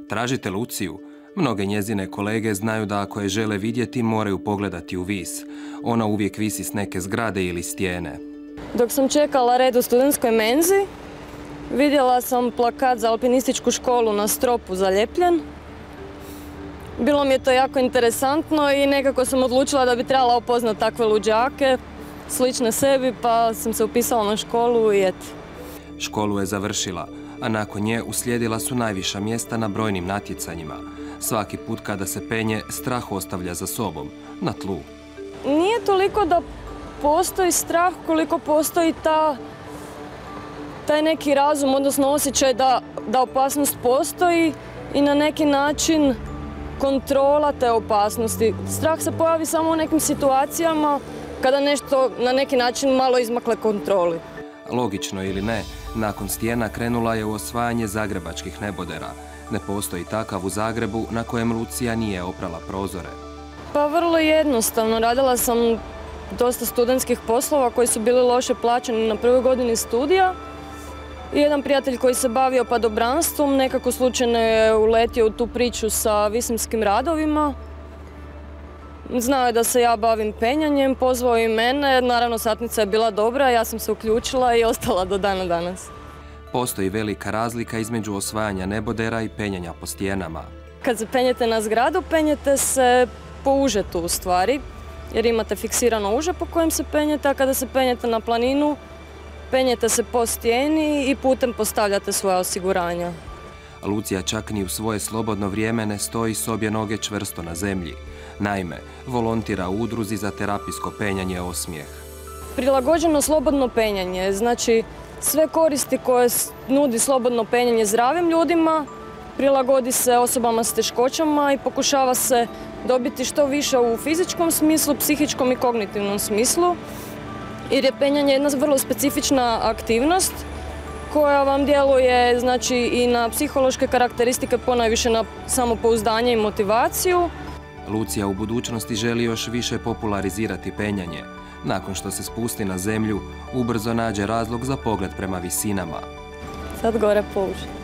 Tražite Luciju? Mnoge njezine kolege znaju da ako je žele vidjeti, moraju pogledati u vis. Ona uvijek visi s neke zgrade ili stijene. Dok sam čekala red u studentskoj menzi, vidjela sam plakat za alpinističku školu na stropu zaljepljen. Bilo mi je to jako interesantno i nekako sam odlučila da bi trebala upoznati takve luđake, slične sebi, pa sam se upisala na školu i eto. Školu je završila, a nakon nje uslijedila su najviša mjesta na brojnim natjecanjima. Svaki put kada se penje, strah ostavlja za sobom, na tlu. Nije toliko da postoji strah koliko postoji taj neki razum, odnosno osjećaj da opasnost postoji i na neki način kontrola te opasnosti. Strah se pojavi samo u nekim situacijama kada nešto na neki način malo izmakle kontroli. Logično ili ne, nakon stijena krenula je u osvajanje zagrebačkih nebodera. Ne postoji takav u Zagrebu na kojem Lucija nije oprala prozore. Pa vrlo jednostavno. Radila sam dosta studentskih poslova koji su bili loše plaćeni na prvoj godini studija. Jedan prijatelj koji se bavio padobranstvom nekako slučajno je uletio u tu priču sa visimskim radovima. Znao je da se ja bavim penjanjem, pozvao i mene. Naravno, satnica je bila dobra, ja sam se uključila i ostala do dana danas. Postoji velika razlika između osvajanja nebodera i penjanja po stijenama. Kad se penjete na zgradu, penjete se po užetu u stvari, jer imate fiksirano uže po kojem se penjete, a kada se penjete na planinu, penjete se po stijeni i putem postavljate svoja osiguranja. Lucija čak ni u svoje slobodno vrijeme ne stoji s obje noge čvrsto na zemlji. Naime, volontira u udruzi za terapijsko penjanje Osmijeh. Prilagođeno slobodno penjanje, znači sve koristi koje nudi slobodno penjanje zdravim ljudima, prilagodi se osobama s teškoćama i pokušava se dobiti što više u fizičkom smislu, psihičkom i kognitivnom smislu. Jer je penjanje jedna vrlo specifična aktivnost koja vam djeluje znači, i na psihološke karakteristike, ponajviše na samopouzdanje i motivaciju. Lucija u budućnosti želi još više popularizirati penjanje. Nakon što se spusti na zemlju, ubrzo nađe razlog za pogled prema visinama. Sad gore po uši.